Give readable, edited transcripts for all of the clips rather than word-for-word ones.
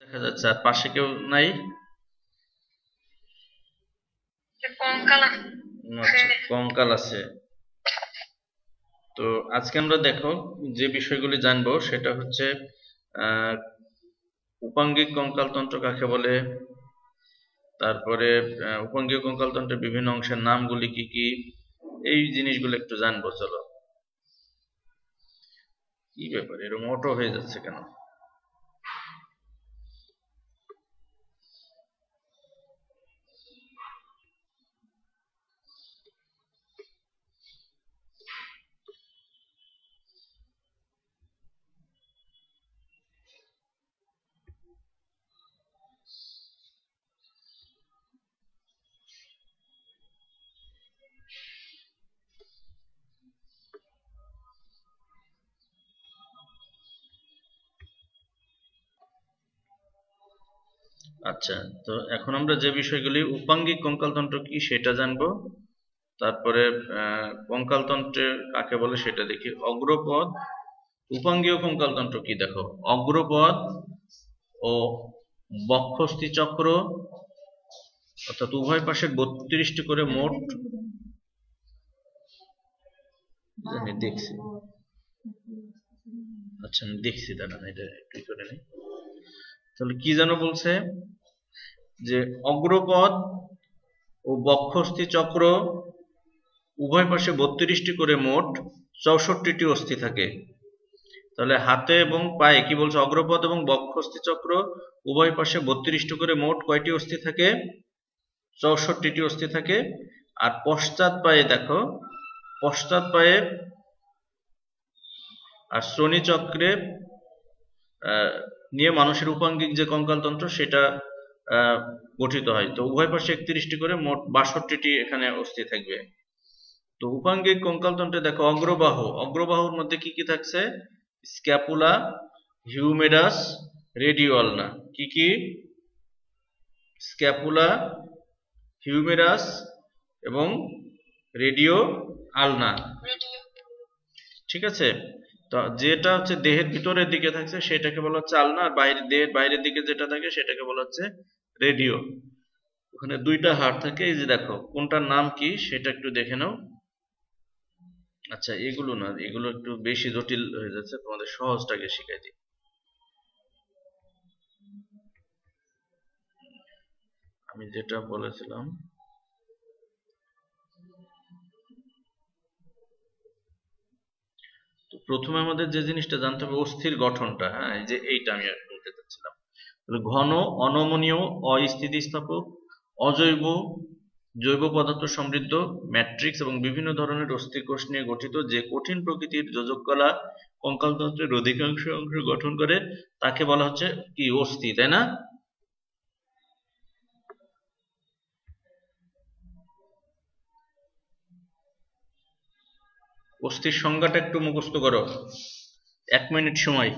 দেখা যাচ্ছে, আর পাশে কেউ নাই। আচ্ছা, কঙ্কাল আছে। তো আজকে আমরা দেখো যে বিষয়গুলি জানবো সেটা হচ্ছে উপাঙ্গিক কঙ্কালতন্ত্র কাকে বলে, তারপরে উপাঙ্গিক কঙ্কালতন্ত্রের বিভিন্ন অংশের নামগুলি কি কি, এই জিনিসগুলো একটু জানবো। চলো। কি ব্যাপার, এরকম অটো হয়ে যাচ্ছে কেন? আচ্ছা, তো এখন আমরা যে বিষয়গুলি, উপাঙ্গিক কঙ্কালতন্ত্র কি সেটা জানবো, তারপরে কঙ্কালতন্ত্রে কাকে বলে সেটা দেখি। অগ্রপদ, উপাঙ্গীয় কঙ্কালতন্ত্র কি দেখো, অগ্রপদ ও বক্ষস্থি চক্র, অর্থাৎ উভয় পাশে 32টি করে মোট, জানি দেখছি, আচ্ছা আমি দেখছি, দাঁড়ান এটা একটু করে নিই। তাহলে কি যেন বলছে যে অগ্রপদ ও বক্ষস্থি চক্র উভয় পাশে 32টি করে মোট 64টি অস্থি থাকে। তাহলে হাতে এবং পায়ে কি বলছে, অগ্রপদ এবং বক্ষস্থি চক্র উভয় পাশে 32টি করে মোট কয়টি অস্থি থাকে? 64টি অস্থি থাকে। আর পশ্চাৎ পায়ে দেখো, পশ্চাৎ পায়ে আর শ্রোণী চক্রে নিয়ে মানুষের উপাঙ্গিক যে কঙ্কালতন্ত্র সেটা গঠিত হয়। তো উভয় পাশে 31টি করে মোট 62টি এখানে অস্থি থাকবে। তো উপাঙ্গিক কঙ্কালতন্ত্রে দেখো অগ্রবাহু, অগ্রবাহুর মধ্যে কি কি থাকছে? স্ক্যাপুলা, হিউমেরাস, রেডিও আলনা। কি কি? স্ক্যাপুলা, হিউমেরাস এবং রেডিও আলনা। ঠিক আছে। তো যেটা হচ্ছে দেহের ভিতরের দিকে থাকছে সেটাকে বলা হচ্ছে আলনা, আর দেহের বাইরের দিকে যেটা থাকে সেটাকে বলা হচ্ছে রেডিও। ওখানে দুইটা হাড় থাকে, এই যে দেখো কোনটার নাম কি সেটা একটু দেখে নাও। আচ্ছা, এগুলো না, এগুলো একটু বেশি জটিল হয়ে যাচ্ছে, তোমাদের সহজটাকে শিখাই দিই। আমি যেটা বলেছিলাম, তো প্রথমে আমাদের যে জিনিসটা জানতে হবে অস্থির গঠনটা। হ্যাঁ, এই যে এইটা আমি বলতে চাচ্ছিলাম। তাহলে ঘন, অনমনীয়, অস্থিতিস্থাপক, অজৈব, জৈব পদার্থ সমৃদ্ধ, ম্যাট্রিক্স এবং বিভিন্ন ধরনের অস্থিকোষ নিয়ে গঠিত যে কঠিন প্রকৃতির যোজক কলা কঙ্কালতন্ত্রের অধিকাংশ অংশ গঠন করে তাকে বলা হচ্ছে কি, অস্থি, তাই না? অস্থির সংজ্ঞাটা একটু মুখস্থ করো, 1 মিনিট সময়।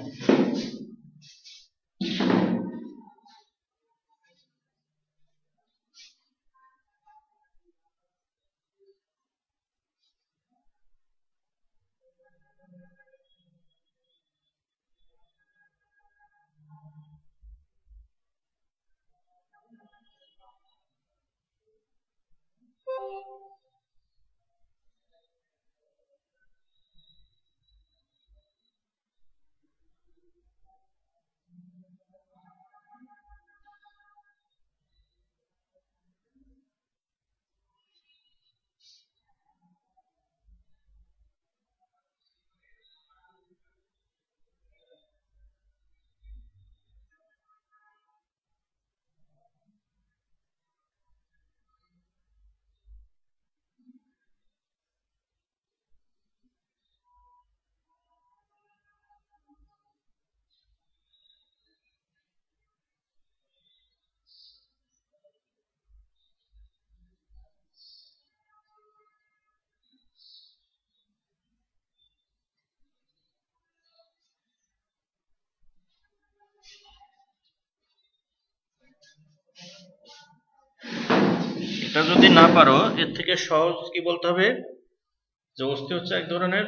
এটা যদি না পারো, এর থেকে সহজ কি বলতে হবে, যে অস্থি হচ্ছে এক ধরনের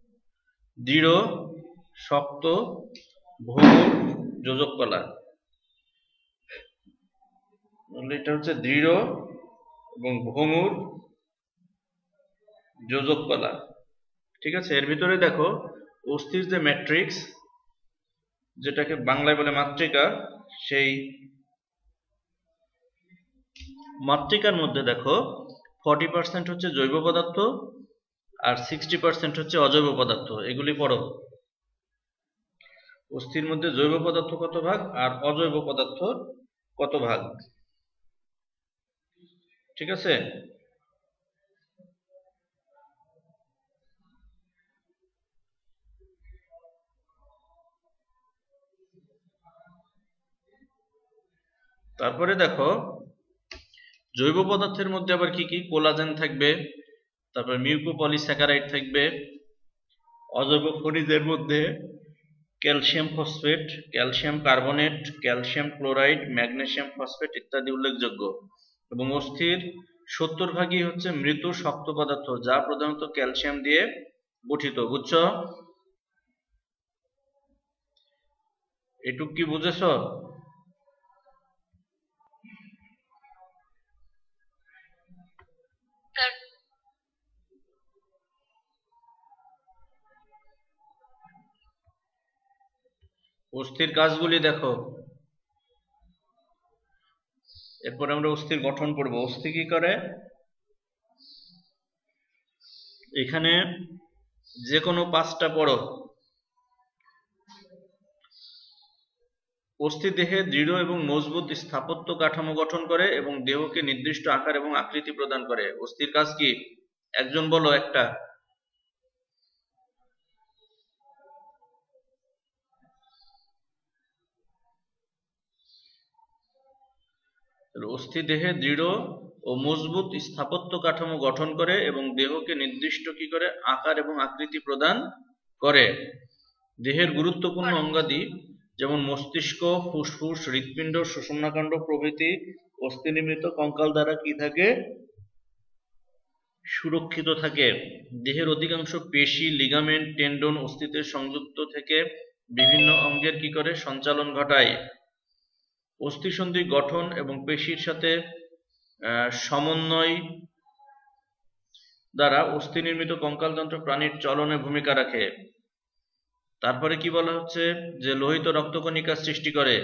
দৃঢ়, শক্ত, ভঙ্গুর যোজক কলা। তাহলে এটা হচ্ছে দৃঢ় এবং ভঙ্গুর যোজক কলা। ঠিক আছে, এর ভিতরে দেখো অস্থির যে ম্যাট্রিক্স, যেটাকে বাংলায় বলে মাতৃকা, সেই মাতৃকার মধ্যে দেখো 40% হচ্ছে জৈব পদার্থ আর 60% হচ্ছে অজৈব পদার্থ। এগুলি পড়ো। অস্থির মধ্যে জৈব পদার্থ কত ভাগ আর অজৈব পদার্থ কত ভাগ। ঠিক আছে, তারপরে দেখো জৈব পদার্থের মধ্যে আবার কি কি, কোলাজেন থাকবে, তারপর মিউকোপলিস্যাকারাইড থাকবে। অজৈব খনিজের মধ্যে calcium phosphate, calcium carbonate, calcium chloride, magnesium phosphate ইত্যাদি উল্লেখযোগ্য। এবং অস্থির 70 ভাগই হচ্ছে মৃত শক্ত পদার্থ, যা প্রধানত ক্যালসিয়াম দিয়ে গঠিত। বুঝছো? এটুক কি বুঝেছো? অস্থির কাজগুলি দেখো। এরপর আমরা অস্থির গঠন করব। অস্থি কি করে, এখানে যে কোনো 5টা পড়ো। অস্থি দেহে দৃঢ় এবং মজবুত স্থাপত্য কাঠামো গঠন করে এবং দেহকে নির্দিষ্ট আকার এবং আকৃতি প্রদান করে। অস্থির কাজ কি, একজন বলো একটা। অস্থি দেহে দৃঢ় ও মজবুত স্থাপত্য কাঠামো গঠন করে এবং দেহকে নির্দিষ্ট কি করে, আকার এবং আকৃতি প্রদান করে। দেহের গুরুত্বপূর্ণ অঙ্গাদি যেমন মস্তিষ্ক, ফুসফুস, হৃৎপিণ্ড, সুষুম্নাকাণ্ড প্রভৃতি অস্থি নির্মিত কঙ্কাল দ্বারা কি থাকে, সুরক্ষিত থাকে। দেহের অধিকাংশ পেশি, লিগামেন্ট, টেন্ডন অস্থিতে সংযুক্ত থেকে বিভিন্ন অঙ্গের কি করে, সঞ্চালন ঘটায়। অস্থিসন্ধি গঠন এবং পেশির সাথে সমন্বয় দ্বারা অস্থি নির্মিত কঙ্কালতন্ত্র প্রাণীর চলনে ভূমিকা রাখে। তারপরে কি বলা হচ্ছে, যে লোহিত রক্তকণিকা সৃষ্টি করে।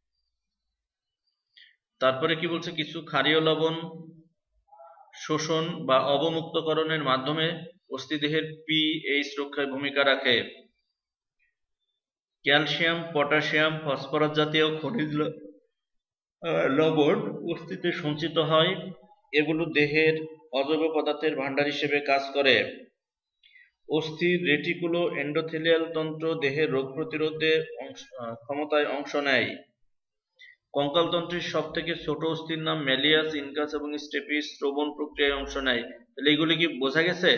তারপরে কি বলছে, কিছু ক্ষারীয় লবণ শোষণ বা অবমুক্তকরণের মাধ্যমে অস্থিদেহের পিএইচ রক্ষায় ভূমিকা রাখে। ক্যালসিয়াম, পটাশিয়াম, ফসফরাস জাতীয় খনিজ লবণ অস্থিতে সঞ্চিত হয়। এগুলো দেহের অজৈব পদার্থের ভাণ্ডার হিসেবে কাজ করে। অস্থির রেটিকুলো এন্ডোথেলিয়াল তন্ত্র দেহের রোগ প্রতিরোধে ক্ষমতায় অংশ নেয়। কঙ্কালতন্ত্রের সব থেকে ছোট অস্থির নাম ম্যালিয়াস, ইনকাস এবং স্টেপিস শ্রবণ প্রক্রিয়ায় অংশ নেয়। তাহলে এগুলি কি বোঝা গেছে?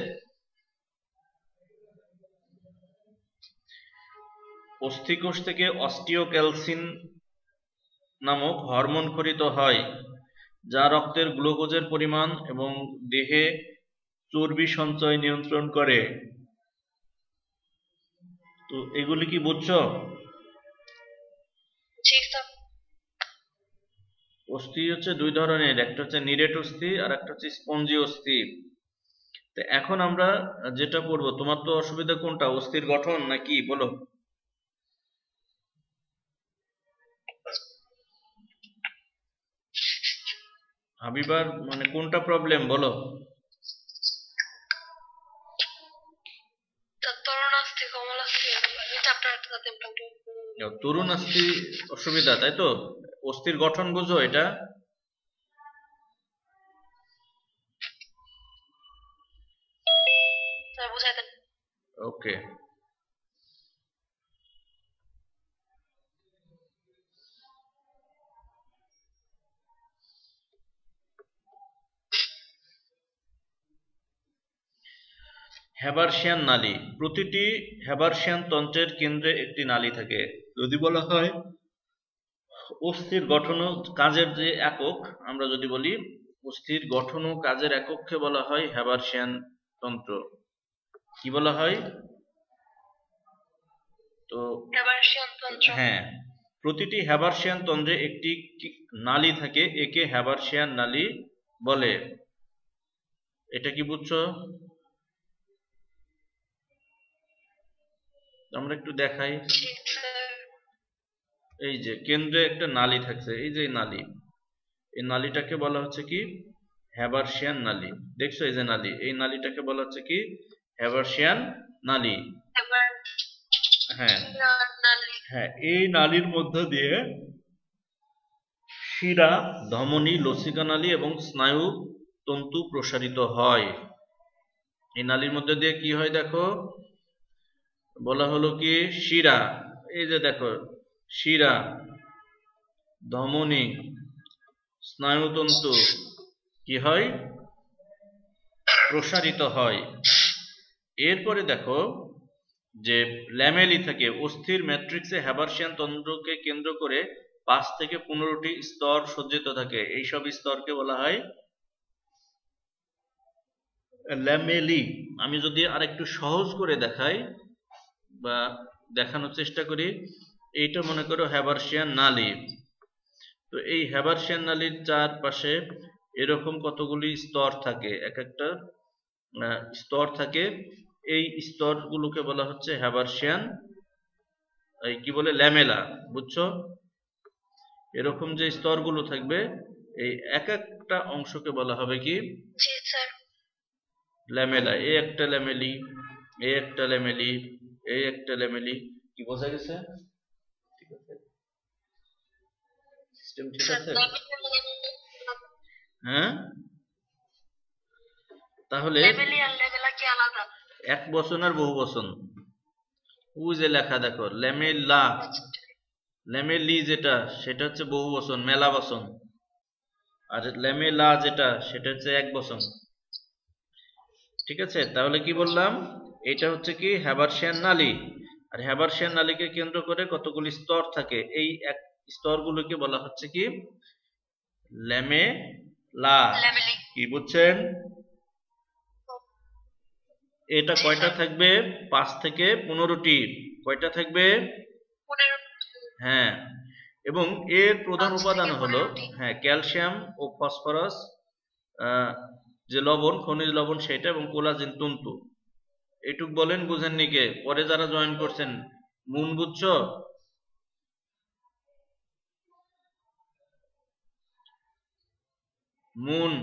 অস্থিকোষ থেকে অস্টিওক্যালসিন নামক হরমোন খরিত হয়, যা রক্তের গ্লুকোজের পরিমাণ এবং দেহে চর্বি সঞ্চয় নিয়ন্ত্রণ করে। তো এগুলি কি বুঝছো? অস্থি হচ্ছে দুই ধরনের, একটা হচ্ছে নিরেট অস্থি আর একটা হচ্ছে স্পঞ্জি অস্থি। তো এখন আমরা যেটা পড়বো, তোমার তো অসুবিধা কোনটা, অস্থির গঠন নাকি বলো? হাবিবার মানে কোনটা প্রবলেম বলো? তরুণ অস্থি অসুবিধা, তাই তো? অস্থির গঠন বুঝো এটা? ওকে, হ্যাবারশিয়ান নালী। প্রতিটি হ্যাবারশিয়ান তন্ত্রের কেন্দ্রে একটি নালী থাকে। যদি বলা হয় অস্থির গঠন ও কাজের যে একক, আমরা যদি বলি অস্থির গঠন ও কাজের একককে বলা হয় হ্যাবারশিয়ান তন্ত্র। কি বলা হয়? তো হ্যাঁ, প্রতিটি হ্যাবারশিয়ান তন্দ্রে একটি নালী থাকে, একে হ্যাবারশিয়ান নালী বলে। এটা কি বুঝছো? আমরা একটু দেখাই। এই যে কেন্দ্রে একটা নালী থাকছে, এই যে নালী, এই নালীটাকে বলা হচ্ছে কি হ্যাবারশিয়ান নালী। দেখছো এই যে নালী, এই নালীটাকে বলা হচ্ছে কি হ্যাবারশিয়ান নালী। হ্যাঁ হ্যাঁ, এই নালীর মধ্য দিয়ে শিরা, ধমনী, লসিকা নালী এবং স্নায়ু তন্তু প্রসারিত হয়। এই নালীর মধ্যে দিয়ে কি হয় দেখো, বলা হলো কি শিরা, এই যে দেখো শিরা, ধমনী, স্নায়ুতন্তু কি হয় প্রসারিত হয়। এরপরে দেখো যে ল্যামেলি থাকে, অস্থির ম্যাট্রিক্সে হ্যাবারশিয়ান তন্ত্রকে কেন্দ্র করে 5 থেকে 15টি স্তর সজ্জিত থাকে। এইসব স্তরকে বলা হয় ল্যামেলি। আমি যদি আরেকটু সহজ করে দেখাই বা দেখানোর চেষ্টা করি, এইটা মনে করো হ্যাবারশিয়ান নালী। তো এই হ্যাবারশিয়ান নালীর চারপাশে এরকম কতগুলি স্তর থাকে, এক একটা স্তর থাকে। এই স্তরগুলোকে বলা হচ্ছে হ্যাবারশিয়ান এই কি বলে ল্যামেলা, বুঝছো? এরকম যে স্তরগুলো থাকবে, এই এক একটা অংশকে বলা হবে কি ল্যামেলা। এই একটা ল্যামেলি, এই একটা ল্যামেলি, এই একটা ল্যামেলি। কি বোঝা গেছে? ঠিক আছে, সিস্টেম ঠিক আছে? হ্যাঁ, তাহলে এক বচন আর বহু বচন, ওই যে লেখা দেখো ল্যামেলা, ল্যামেলি যেটা সেটা হচ্ছে বহু বচন, মেলা বচন। আর ল্যামেলা যেটা সেটা হচ্ছে এক বচন। ঠিক আছে, তাহলে কি বললাম, এটা হচ্ছে কি হ্যাবারশিয়ান নালী। আর হ্যাবারশিয়ান নালীকে কেন্দ্র করে কতগুলি স্তর থাকে, এই এক স্তরগুলোকে বলা হচ্ছে কি ল্যামেলা। কি বুঝছেন? এটা কয়টা থাকবে? 5 থেকে 15টি। কয়টা থাকবে? হ্যাঁ, এবং এর প্রধান উপাদান হলো হ্যাঁ ক্যালসিয়াম ও ফসফরাস, যে লবণ, খনিজ লবণ সেটা, এবং কোলাজেন তন্তু। এইটুক বলেন, বুঝেননি কে? পরে যারা জয়েন করছেন মুন বুঝছো? মুন,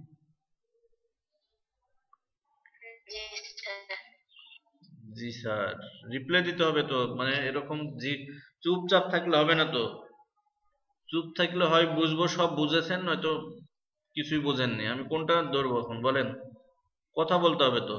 জি স্যার। রিপ্লাই দিতে হবে তো, মানে এরকম জি চুপচাপ থাকলে হবে না তো। চুপ থাকলে হয় বুঝবো সব বুঝেছেন, নয়তো কিছুই বোঝেননি। আমি কোনটা ধরবো এখন বলেন? কথা বলতে হবে তো।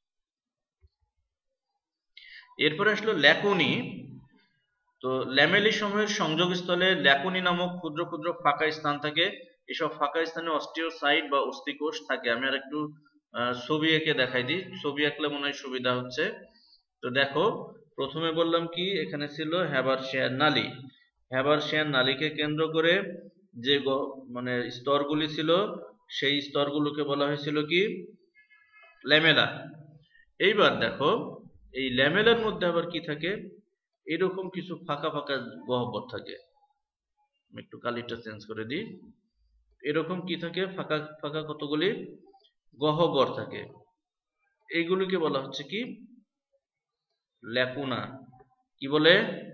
এরপরে আসলো ল্যাকুনি। তো ল্যামেলি সমূহের সংযোগস্থলে ল্যাকুনি নামক ক্ষুদ্র ক্ষুদ্র ফাঁকা স্থান থাকে। এসব ফাঁকা স্থানে অস্টিওসাইট বা অস্থিকোষ থাকে। আমি আর একটু ছবি এঁকে দেখাই দিই, ছবি আঁকলে মনে হয় সুবিধা হচ্ছে। তো দেখো, প্রথমে বললাম কি এখানে ছিল হ্যাবারশিয়ান নালী। হ্যাবারশিয়ান নালীকে কেন্দ্র করে যে মানে স্তরগুলি ছিল, সেই স্তরগুলোকে বলা হয়েছিল কি ল্যামেলা। এইবার দেখো এই ল্যামেলার মধ্যে আবার কি থাকে, এরকম কিছু ফাঁকা ফাঁকা গহ্বর থাকে। আমি একটু কালিটা চেঞ্জ করে দিই। এরকম কি থাকে, ফাঁকা ফাঁকা কতগুলি গহ্বর থাকে। এইগুলিকে বলা হচ্ছে কি ল্যাকুনা। কি বলে?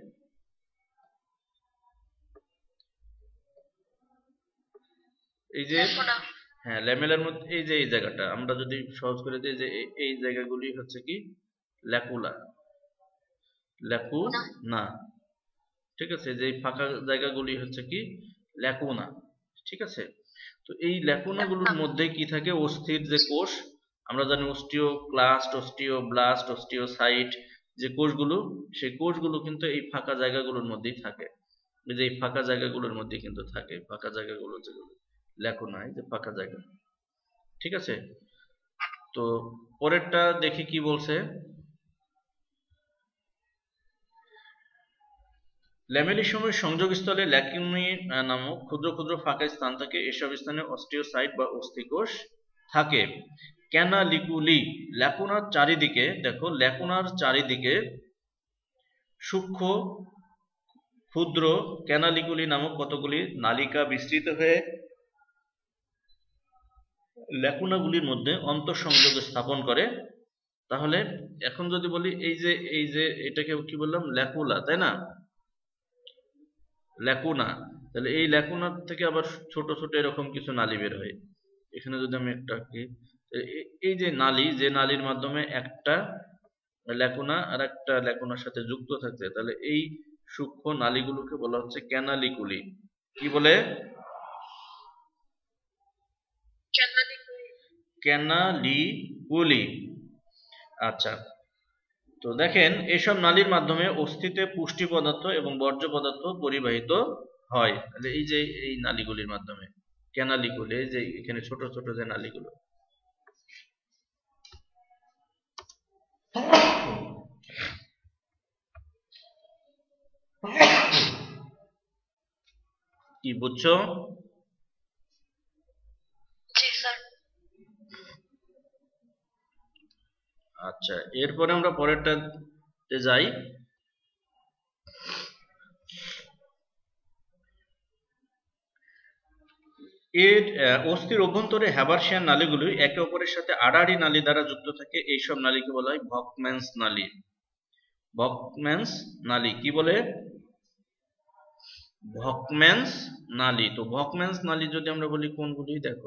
এই যে হ্যাঁ ল্যামেলার মধ্যে এই যে এই জায়গাটা আমরা যদি সহজ করে দিই, যে এই জায়গাগুলি হচ্ছে কি ল্যাকুলা, ল্যাকুনা। ঠিক আছে, যে ফাঁকা জায়গাগুলি হচ্ছে কি ল্যাকুনা। ঠিক আছে, তো এই ল্যাকুনাগুলোর মধ্যে কি থাকে, অস্থির যে কোষ, আমরা জানি অস্টিওক্লাস্ট, অস্টিওব্লাস্ট, অস্টিওসাইট যে কোষগুলো, সেই কোষগুলো কিন্তু এই ফাঁকা জায়গাগুলোর মধ্যেই থাকে। এই যে এই ফাঁকা জায়গাগুলোর মধ্যে কিন্তু থাকে, ফাঁকা জায়গাগুলো যেগুলো ল্যাকুনায়, যে ফাঁকা জায়গা। ঠিক আছে, তো পরেরটা দেখি কি বলছে। ল্যামেলি সমূহের সংযোগস্থলে ল্যাকুনি নামক ক্ষুদ্র ক্ষুদ্র ফাঁকা স্থান থাকে। এসব স্থানে অস্টিওসাইট বা অস্থিকোষ থাকে। ক্যানালিকুলি, ল্যাকুনার চারিদিকে, দেখো ল্যাকুনার চারিদিকে সূক্ষ্ম ক্ষুদ্র ক্যানালিকুলি নামক কতগুলি নালিকা বিস্তৃত হয়ে ল্যাকুনাগুলির মধ্যে অন্তঃসংযোগ স্থাপন করে। তাহলে এখন যদি বলি এই যে এটাকে কি বললাম, ল্যাকুলা, তাই না, ল্যাকুনা। তাহলে এই ল্যাকুনার থেকে আবার ছোট ছোট এরকম কিছু নালী বের হয়। এখানে যদি আমি একটা এই যে নালী, যে নালীর মাধ্যমে একটা ল্যাকুনা আর একটা ল্যাকুনার সাথে যুক্ত থাকছে, তাহলে এই সূক্ষ্ম নালীগুলোকে বলা হচ্ছে ক্যানালিকুলি। কি বলে? ক্যানালিকুলি। আচ্ছা, তো দেখেন এসব নালীর মাধ্যমে অস্থিতে পুষ্টি পদার্থ এবং বর্জ্য পদার্থ পরিবাহিত হয়। তাহলে এই যে এই নালীগুলির মাধ্যমে ক্যানালিকুলি, এই যে এখানে ছোট ছোট যে নালীগুলো, কি বুঝছো? আচ্ছা, এরপরে আমরা পরেরটাতে যাই। এর অস্থির অভ্যন্তরে হ্যাবারশিয়ান নালীগুলি একে অপরের সাথে আড়াআড়ি নালী দ্বারা যুক্ত থাকে। এইসব নালীকে বলা হয় ভকম্যান্স নালী। ভকম্যান্স নালী কি বলে? ভকম্যান্স নালী। তো ভকম্যান্স নালী যদি আমরা বলি কোনগুলি, দেখো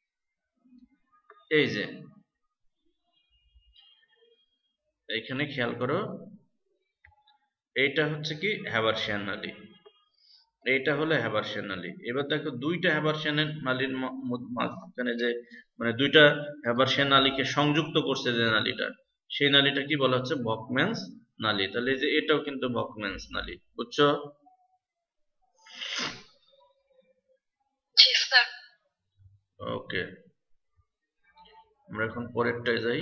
এই যে এইখানে খেয়াল করো, এইটা হচ্ছে কি হ্যাবারশিয়ান নালী, এইটা হলো হ্যাবারশিয়ান নালী। এবার দেখো দুইটা হ্যাবারশিয়ান নালীর মাঝখানে যে মানে দুইটা হ্যাবারশিয়ান নালীকে সংযুক্ত করছে যে নালীটা, সেই নালীটা কি বলা হচ্ছে? ভকম্যান্স নালী। তাহলে যে এটাও কিন্তু ভকম্যান্স নালী, বুঝছো? ওকে, আমরা এখন পরেরটায় যাই।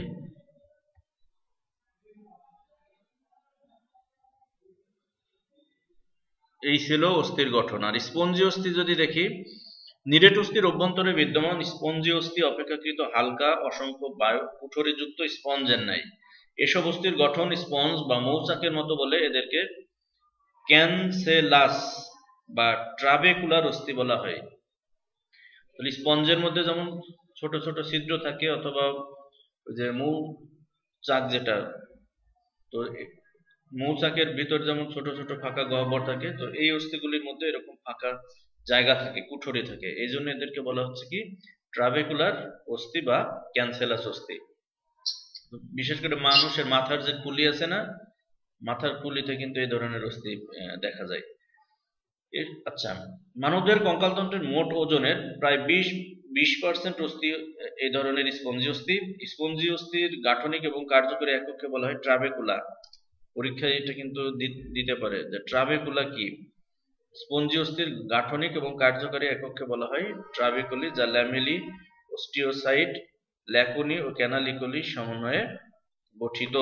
এই ছিল অস্থির গঠন। আর স্পঞ্জি অস্থি যদি দেখি, নিরেট অস্থির অভ্যন্তরে বিদ্যমান স্পঞ্জি অস্থি অপেক্ষাকৃত হালকা, অসংখ্য বায়ু কুঠরিযুক্ত স্পঞ্জের ন্যায়। এসব অস্থির গঠন স্পঞ্জ বা মৌচাকের মতো বলে এদেরকে ক্যানসেলাস বা ট্রাবেকুলার অস্থি বলা হয়। তাহলে স্পঞ্জের মধ্যে যেমন ছোট ছোট ছিদ্র থাকে, অথবা ওই যে মৌচাক যেটা, তো মৌচাকের ভিতর যেমন ছোট ছোট ফাঁকা গহ্বর থাকে, তো এই অস্থিগুলির মধ্যে এরকম ফাঁকা জায়গা থাকে, কুঠরি থাকে। এই জন্য এদেরকে বলা হচ্ছে কি ট্রাবেকুলার অস্থি বা ক্যানসেলাস অস্থি। বিশেষ করে মানুষের মাথার যে কুলি আছে না, মাথার কুলিতে কিন্তু এই ধরনের অস্থি দেখা যায়। আচ্ছা, মানবদের কঙ্কালতন্ত্রের মোট ওজনের প্রায় 20% অস্থি এই ধরনের স্পঞ্জি অস্থি। স্পঞ্জি অস্থির গাঠনিক এবং কার্যকরী একককে বলা হয় ট্রাবেকুলা। পরীক্ষায় এটা কিন্তু দিতে পারে যে ট্রাবেকুলা কি। স্পঞ্জি অস্থির গাঠনিক এবং কার্যকরী একককে বলা হয় ট্রাবেকুলি, যা ল্যামেলি, অস্টিওসাইট, ল্যাকুনি ও ক্যানালিকুলি সমন্বয়ে গঠিত।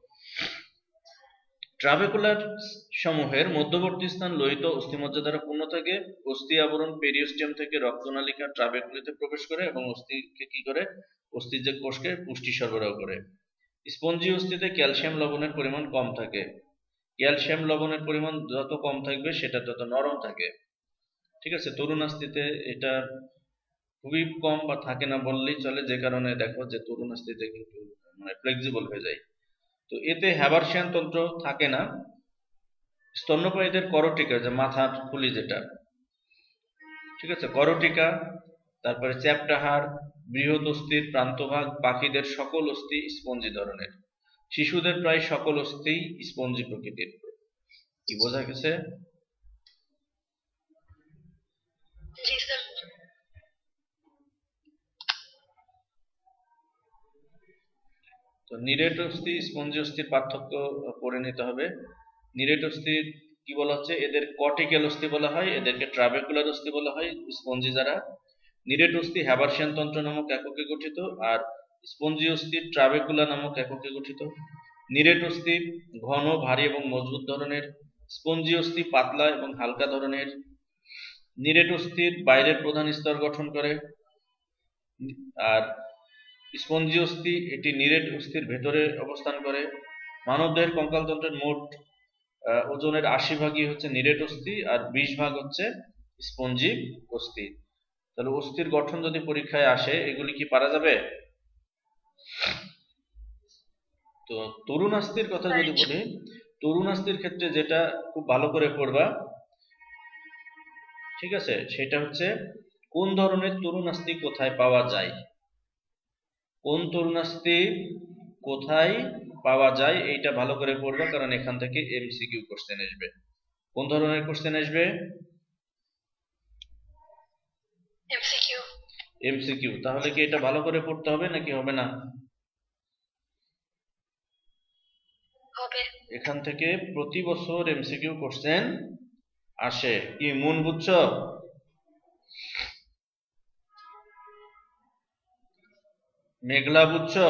ট্রাবেকুলার সমূহের মধ্যবর্তী স্থান লোহিত অস্থিমজ্জা দ্বারা পূর্ণ থাকে। অস্থি আবরণ পেরিওস্টিয়াম থেকে রক্তনালিকা ট্রাবেকুলিতে প্রবেশ করে এবং অস্থিকে কি করে? অস্থির যে কোষকে পুষ্টি সরবরাহ করে। স্পঞ্জি অস্থিতে ক্যালসিয়াম লবণের পরিমাণ কম থাকে। ক্যালসিয়াম লবণের পরিমাণ যত কম থাকবে সেটা তত নরম থাকে, ঠিক আছে। তরুণাস্থিতে এটা খুবই কম বা থাকে না বললেই চলে, যে কারণে দেখো যে তরুণাস্থিতে কিন্তু মানে ফ্লেক্সিবল হয়ে যায়। তো এতে হ্যাবারশিয়ান তন্ত্র থাকে না। স্তন্যপায়ীদের করটিকা, যে মাথার খুলি যেটা, ঠিক আছে, করটিকা, তারপরে চ্যাপ্টা হাড়, বৃহৎ অস্থির প্রান্তভাগ, পাখিদের সকল অস্থি স্পঞ্জি ধরনের। শিশুদের প্রায় সকল অস্থি স্পঞ্জি প্রকৃতির। কি বোঝা গেছে? তো নিরেট অস্থি স্পঞ্জি অস্থির পার্থক্য পড়ে নিতে হবে। নিরেট অস্থির কি বলা হচ্ছে? এদের কর্টিক্যাল অস্থি বলা হয়, এদেরকে ট্রাবেকুলার অস্থি বলা হয় স্পঞ্জি যারা। নিরেট অস্থি হ্যাবারশিয়ান তন্ত্র নামক এককে গঠিত, আর স্পঞ্জি অস্থি ট্রাবেকুলা নামক এককে গঠিত। নিরেট অস্থি ঘন, ভারী এবং মজবুত ধরনের, স্পঞ্জি অস্থি পাতলা এবং হালকা ধরনের। নিরেট অস্থির বাইরের প্রধান স্তর গঠন করে, আর স্পঞ্জি অস্থি এটি নিরেট অস্থির ভেতরে অবস্থান করে। মানবদেহের কঙ্কালতন্ত্রের মোট ওজনের 80 ভাগই হচ্ছে নিরেট অস্থি আর 20 ভাগ হচ্ছে স্পঞ্জি অস্থি। তাহলে অস্থির গঠন যদি পরীক্ষায় আসে এগুলি কি পারা যাবে? তো তরুণাস্থির কথা যদি বলি, তরুণাস্থির ক্ষেত্রে যেটা খুব ভালো করে পড়বা, ঠিক আছে, সেটা হচ্ছে কোন ধরনের তরুণাস্থি কোথায় পাওয়া যায়। কোন তরুণাস্থি কোথায় পাওয়া যায় এইটা ভালো করে পড়বা, কারণ এখান থেকে এমসিকিউ কোশ্চেন আসবে। কোন ধরনের কোশ্চেন আসবে? এমসিকিউ। তাহলে কি এটা ভালো করে পড়তে হবে নাকি হবে না? এখান থেকে প্রতি বছর এমসিকিউ কোশ্চেন আসে। কি মন বুঝছো? মেঘলা বুঝছো?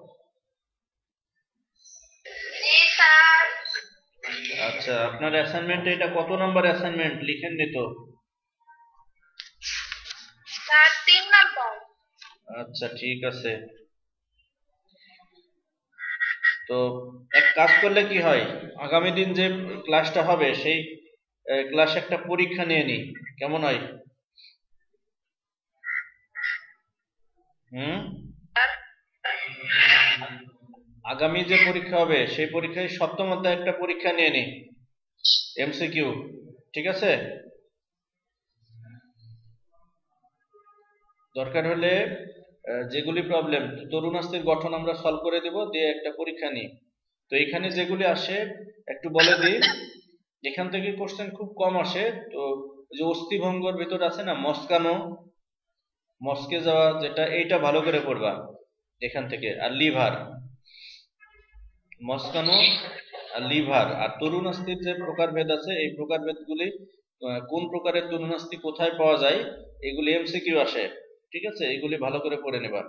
আচ্ছা, আপনার অ্যাসাইনমেন্ট, এটা কত নাম্বার অ্যাসাইনমেন্ট লিখেন নি তো? 3 নাম্বার। আচ্ছা ঠিক আছে। তো এক কাজ করলে কি হয়, আগামী দিন যে ক্লাসটা হবে সেই ক্লাসে একটা পরীক্ষা নিয়ে নি, কেমন হয়? আগামী যে পরীক্ষা হবে সেই পরীক্ষায় সপ্তম অধ্যায় একটা পরীক্ষা নিয়ে নি, এমসিকিউ, ঠিক আছে? দরকার হলে যেগুলি প্রবলেম, তরুণাস্থির গঠন আমরা সলভ করে দেব, দিয়ে একটা পরীক্ষা নিই। তো এখানে যেগুলি আসে একটু বলে দিই। এখান থেকে কোশ্চেন খুব কম আসে। তো যে অস্থিভঙ্গর ভিতর আছে না মস্কানো, মস্কে যাওয়া, যেটা এইটা ভালো করে পড়বা এখান থেকে। আর লিভার, মস্কানো আর লিভার আর তরুণাস্থির যে প্রকারভেদ আছে এই প্রকারভেদগুলি, কোন প্রকারের তরুণাস্থি কোথায় পাওয়া যায়, এগুলি এমসিকিউ আসে, ঠিক আছে? এগুলি ভালো করে পড়ে নেবা।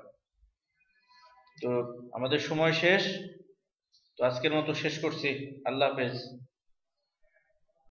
তো আমাদের সময় শেষ, তো আজকের মতো শেষ করছি। আল্লাহ হাফেজ।